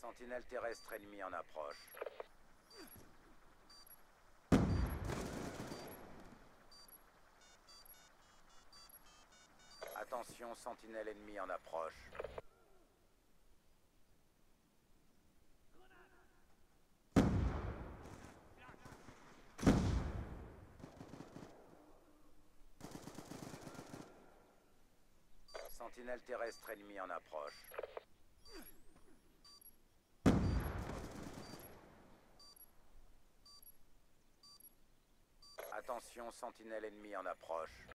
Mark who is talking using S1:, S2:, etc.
S1: Sentinelle terrestre ennemi en approche. Attention, sentinelle ennemi en approche. Sentinelle terrestre ennemi en approche. Attention, sentinelle ennemi en approche.